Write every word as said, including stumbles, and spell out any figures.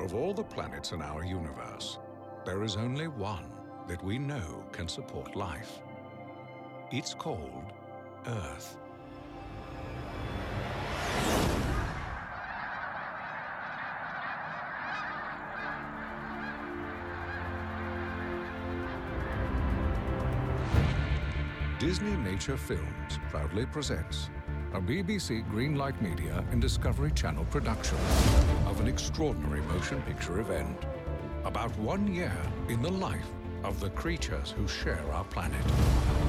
Of all the planets in our universe, there is only one that we know can support life. It's called Earth. Disneynature Films proudly presents a B B C Greenlight Media and Discovery Channel production of an extraordinary motion picture event about one year in the life of the creatures who share our planet.